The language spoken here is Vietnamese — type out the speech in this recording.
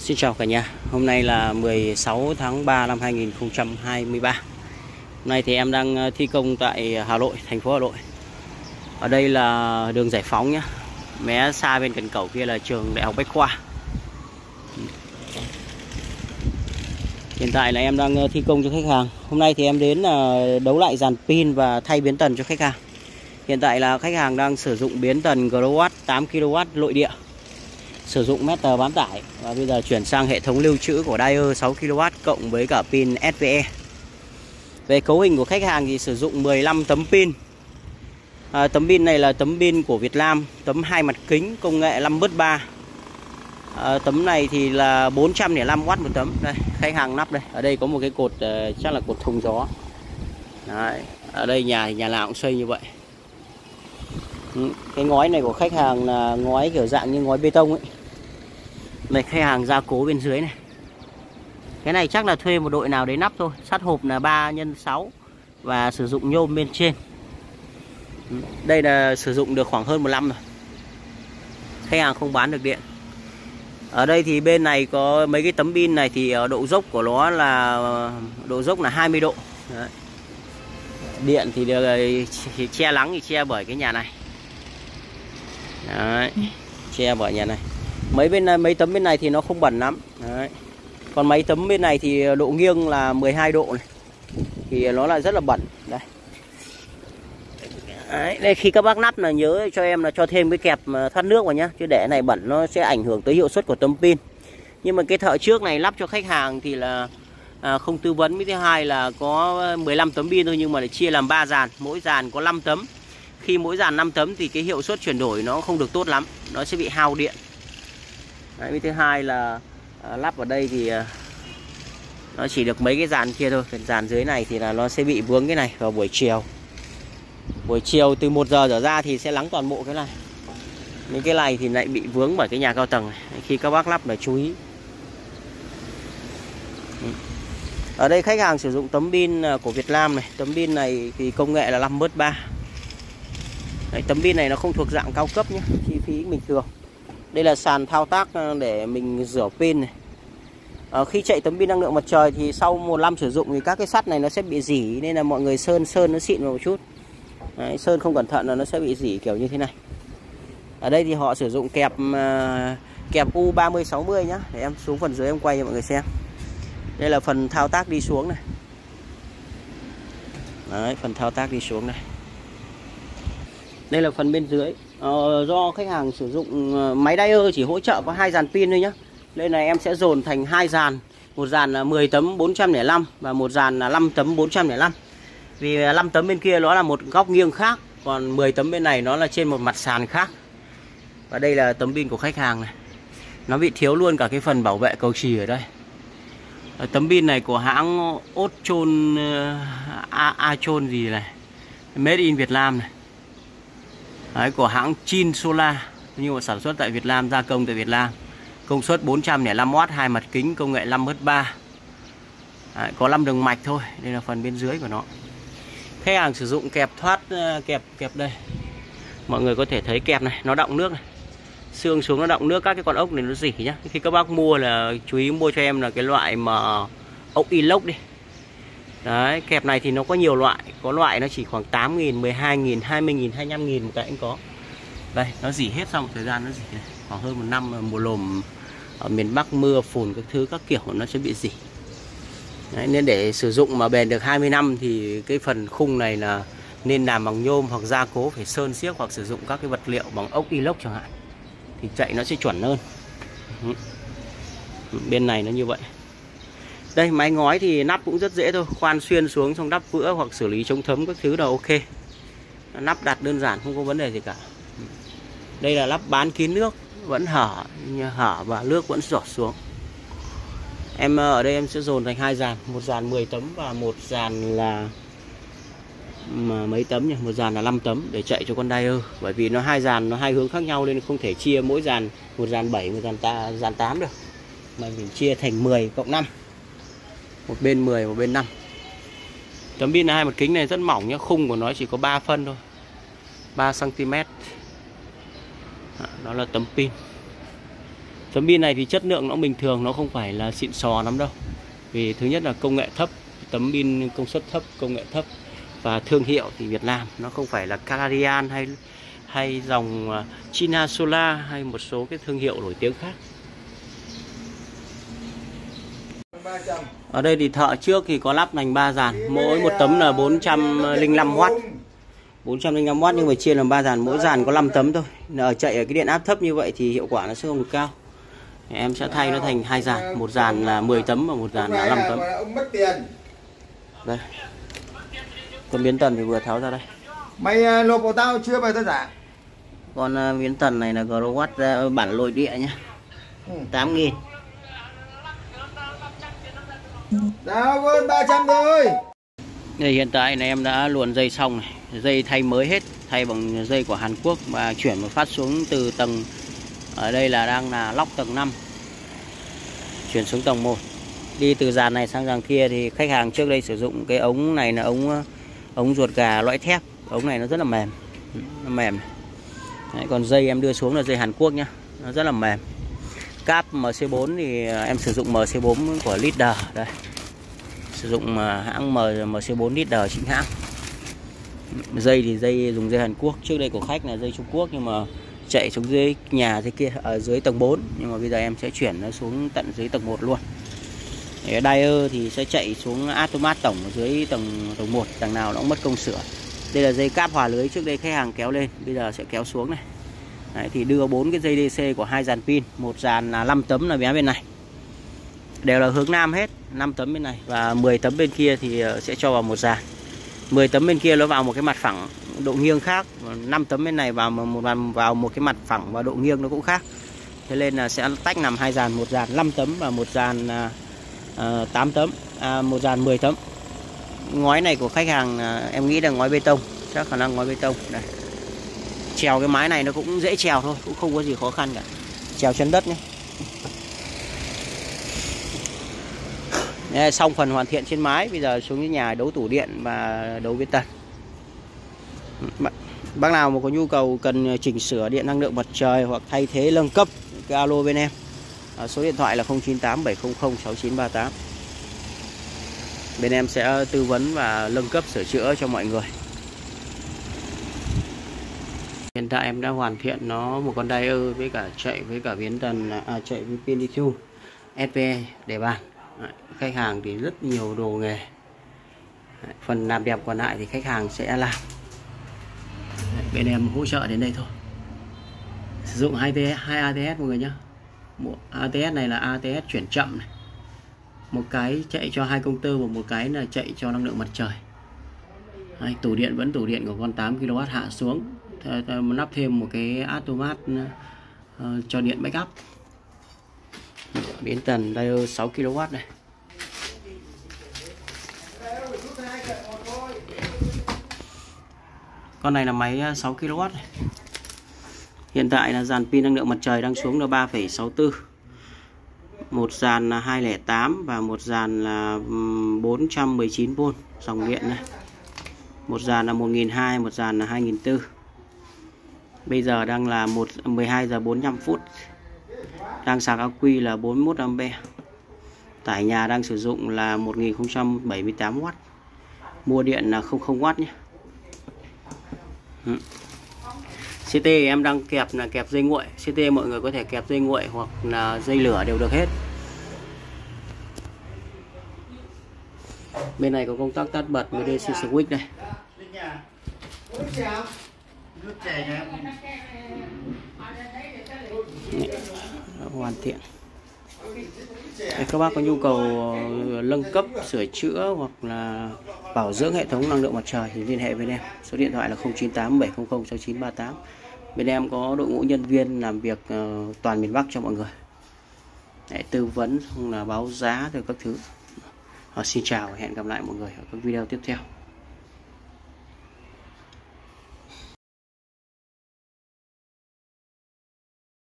Xin chào cả nhà. Hôm nay là 16 tháng 3 năm 2023. Hôm nay thì em đang thi công tại Hà Nội, thành phố Hà Nội. Ở đây là đường Giải Phóng nhé. Mé xa bên cạnh cổng kia là trường Đại học Bách Khoa. Hiện tại là em đang thi công cho khách hàng. Hôm nay thì em đến đấu lại dàn pin và thay biến tần cho khách hàng. Hiện tại là khách hàng đang sử dụng biến tần Growatt 8kW nội địa, sử dụng mét bám tải, và bây giờ chuyển sang hệ thống lưu trữ của Daier 6kW cộng với cả pin SVE. Về cấu hình của khách hàng thì sử dụng 15 tấm pin. Tấm pin này là tấm pin của Việt Nam, tấm 2 mặt kính công nghệ 5/3. Tấm này thì là 405W một tấm. Đây, khách hàng lắp đây. Ở đây có một cái cột, chắc là cột thông gió. Đấy, ở đây nhà nào cũng xây như vậy. Cái ngói này của khách hàng là ngói kiểu dạng như ngói bê tông ấy. Đây, khách hàng gia cố bên dưới này. Cái này chắc là thuê một đội nào đấy nắp thôi. Sắt hộp là 3x6 và sử dụng nhôm bên trên. Đây là sử dụng được khoảng hơn 1 năm rồi. Khách hàng không bán được điện. Ở đây thì bên này có mấy cái tấm pin này thì độ dốc của nó là độ dốc là 20 độ. Đấy. Điện thì được che nắng thì che bởi cái nhà này. Đấy, che bởi nhà này. Mấy tấm bên này thì nó không bẩn lắm. Đấy. Còn mấy tấm bên này thì độ nghiêng là 12 độ này, thì nó lại rất là bẩn. Đây. Đấy, đây khi các bác lắp là nhớ cho em là cho thêm cái kẹp thoát nước vào nhá, chứ để này bẩn nó sẽ ảnh hưởng tới hiệu suất của tấm pin. Nhưng mà cái thợ trước này lắp cho khách hàng thì là không tư vấn. Với thứ hai là có 15 tấm pin thôi, nhưng mà để chia làm 3 dàn, mỗi dàn có 5 tấm. Khi mỗi dàn 5 tấm thì cái hiệu suất chuyển đổi nó không được tốt lắm, nó sẽ bị hao điện. Đấy, với thứ hai là lắp ở đây thì nó chỉ được mấy cái dàn kia thôi. Cái dàn dưới này thì là nó sẽ bị vướng cái này vào buổi chiều. Buổi chiều từ 1 giờ trở ra thì sẽ lắng toàn bộ cái này. Những cái này thì lại bị vướng bởi cái nhà cao tầng này. Khi các bác lắp là chú ý. Ở đây khách hàng sử dụng tấm pin của Việt Nam này. Tấm pin này thì công nghệ là 5/3. Đấy, tấm pin này nó không thuộc dạng cao cấp nhé, chi phí bình thường. Đây là sàn thao tác để mình rửa pin này. Khi chạy tấm pin năng lượng mặt trời thì sau 1 năm sử dụng thì các cái sắt này nó sẽ bị rỉ, nên là mọi người sơn nó xịn vào một chút. Đấy, sơn không cẩn thận là nó sẽ bị rỉ kiểu như thế này. Ở đây thì họ sử dụng kẹp U3060 nhá. Để em xuống phần dưới em quay cho mọi người xem. Đây là phần thao tác đi xuống này. Đấy, phần thao tác đi xuống này. Đây là phần bên dưới. Do khách hàng sử dụng máy Daier chỉ hỗ trợ có 2 dàn pin thôi nhá. Đây này em sẽ dồn thành 2 dàn. Một dàn là 10 tấm 405 và một dàn là 5 tấm 405. Vì 5 tấm bên kia nó là một góc nghiêng khác, còn 10 tấm bên này nó là trên một mặt sàn khác. Và đây là tấm pin của khách hàng này. Nó bị thiếu luôn cả cái phần bảo vệ cầu chì ở đây. Tấm pin này của hãng Ochon Achon gì này, Made in Việt Nam này. Đấy, của hãng Chin Solar, nhưng mà sản xuất tại Việt Nam, gia công tại Việt Nam. Công suất 405W, 2 mặt kính công nghệ 5/3. Đấy, có 5 đường mạch thôi. Đây là phần bên dưới của nó. Khách hàng sử dụng kẹp thoát, kẹp đây. Mọi người có thể thấy kẹp này, nó đọng nước này. Xương xuống nó đọng nước, các cái con ốc này nó rỉ nhá. Khi các bác mua là chú ý mua cho em là cái loại mà ốc inox đi. Đấy, kẹp này thì nó có nhiều loại. Có loại nó chỉ khoảng 8.000, 12.000, 20.000, 25.000 một cái cũng có. Đây, nó rỉ hết sau một thời gian nó rỉ này. Khoảng hơn 1 năm mùa lồm ở miền Bắc mưa phùn các thứ các kiểu nó sẽ bị rỉ. Đấy, nên để sử dụng mà bền được 20 năm thì cái phần khung này là nên làm bằng nhôm hoặc gia cố, phải sơn xiếc hoặc sử dụng các cái vật liệu bằng ốc inox chẳng hạn, thì chạy nó sẽ chuẩn hơn. Bên này nó như vậy. Đây, máy ngói thì nắp cũng rất dễ thôi, khoan xuyên xuống xong đắp vữa hoặc xử lý chống thấm các thứ là ok. Nắp đặt đơn giản không có vấn đề gì cả. Đây là lắp bán kín nước, vẫn hở và nước vẫn giọt xuống. Em ở đây em sẽ dồn thành 2 dàn, một dàn 10 tấm và một dàn là mấy tấm nhỉ, một dàn là 5 tấm để chạy cho con Daier. Bởi vì nó 2 dàn, nó 2 hướng khác nhau nên không thể chia mỗi dàn, một dàn 7, một dàn 8 được. Mà mình chia thành 10 cộng 5. Một bên 10, một bên 5. Tấm pin 2 mặt kính này rất mỏng nhá, khung của nó chỉ có 3 phân thôi. 3 cm. Đó là tấm pin. Tấm pin này thì chất lượng nó bình thường, nó không phải là xịn sò lắm đâu. Vì thứ nhất là công nghệ thấp, tấm pin công suất thấp, công nghệ thấp, và thương hiệu thì Việt Nam, nó không phải là Caladian hay dòng China Solar hay một số cái thương hiệu nổi tiếng khác. Ở đây thì thợ trước thì có lắp thành 3 dàn, mỗi một tấm là 405W. 405W nhưng mà chia làm 3 dàn, mỗi dàn có 5 tấm thôi. Ở chạy ở cái điện áp thấp như vậy thì hiệu quả nó sẽ không được cao. Em sẽ thay nó thành 2 dàn, một dàn là 10 tấm và một dàn là 5 tấm. Đây. Còn miếng tần thì vừa tháo ra đây. Mày nộp của tao chưa về tao trả. Con miếng tần này là Growatt bản nội địa nhá. 8.000. Nào hơn 300 rồi. Đây, hiện tại này em đã luồn dây xong này, dây thay mới hết, thay bằng dây của Hàn Quốc và chuyển một phát xuống từ tầng, ở đây là đang là lóc tầng 5, chuyển xuống tầng 1. Đi từ dàn này sang dàn kia thì khách hàng trước đây sử dụng cái ống này là ống ruột gà loại thép, ống này nó rất là mềm, nó mềm. Đấy, còn dây em đưa xuống là dây Hàn Quốc nhá, nó rất là mềm. Cáp MC4 thì em sử dụng MC4 của Leader đây. Sử dụng hãng MC4 Leader chính hãng. Dây thì dây dùng dây Hàn Quốc, trước đây của khách là dây Trung Quốc nhưng mà chạy xuống dưới nhà thế kia ở dưới tầng 4, nhưng mà bây giờ em sẽ chuyển nó xuống tận dưới tầng 1 luôn. Dyer thì sẽ chạy xuống automat tổng ở dưới tầng 1, tầng nào nó cũng mất công sửa. Đây là dây cáp hòa lưới, trước đây khách hàng kéo lên, bây giờ sẽ kéo xuống này. Đấy, thì đưa 4 cái dây DC của 2 dàn pin, một dàn là 5 tấm là bé bên này. Đều là hướng nam hết, 5 tấm bên này và 10 tấm bên kia thì sẽ cho vào một dàn. 10 tấm bên kia nó vào một cái mặt phẳng độ nghiêng khác, 5 tấm bên này vào một cái mặt phẳng và độ nghiêng nó cũng khác. Thế nên là sẽ tách làm 2 dàn, một dàn 5 tấm và một dàn 8 tấm, một dàn 10 tấm. Ngói này của khách hàng em nghĩ là ngói bê tông, chắc khả năng ngói bê tông. Đây. Trèo cái mái này nó cũng dễ trèo thôi, cũng không có gì khó khăn cả. Trèo chân đất nhé. Đây, xong phần hoàn thiện trên mái, bây giờ xuống nhà đấu tủ điện và đấu viễn tần. Bác nào mà có nhu cầu cần chỉnh sửa điện năng lượng mặt trời hoặc thay thế nâng cấp, cái alo bên em. Số điện thoại là 098 700 6938. Bên em sẽ tư vấn và nâng cấp sửa chữa cho mọi người. Hiện tại em đã hoàn thiện nó một con Dyer với cả chạy với cả viễn tần, chạy với pin lithium SPE để bàn. Khách hàng thì rất nhiều đồ nghề. Phần làm đẹp còn lại thì khách hàng sẽ làm. Bên em hỗ trợ đến đây thôi. Sử dụng 2 ATS mọi người nhé. ATS này là ATS chuyển chậm này. Một cái chạy cho 2 công tơ và một cái là chạy cho năng lượng mặt trời. Tủ điện vẫn tủ điện của con 8kW hạ xuống, lắp thêm một cái automat cho điện backup. Biến tần Dyer 6kW này. Con này là máy 6kW này. Hiện tại là dàn pin năng lượng mặt trời đang xuống là 3,64. Một dàn là 208 và một dàn là 419V dòng điện này. Một dàn là 1200, một dàn là 2400. Bây giờ đang là 12 giờ 45 phút. Đang sạc ắc quy là 41A. Tải nhà đang sử dụng là 1078W. Mua điện là 00W nhé. CT em đang kẹp là kẹp dây nguội. CT mọi người có thể kẹp dây nguội hoặc là dây lửa đều được hết. Bên này có công tắc tắt bật với DC switch đây. Hoàn thiện. Nếu các bác có nhu cầu nâng cấp, sửa chữa hoặc là bảo dưỡng hệ thống năng lượng mặt trời thì liên hệ với em. Số điện thoại là 098 700 6938. Bên em có đội ngũ nhân viên làm việc toàn miền Bắc cho mọi người. Để tư vấn hoặc là báo giá từ các thứ. Xin chào và hẹn gặp lại mọi người ở các video tiếp theo.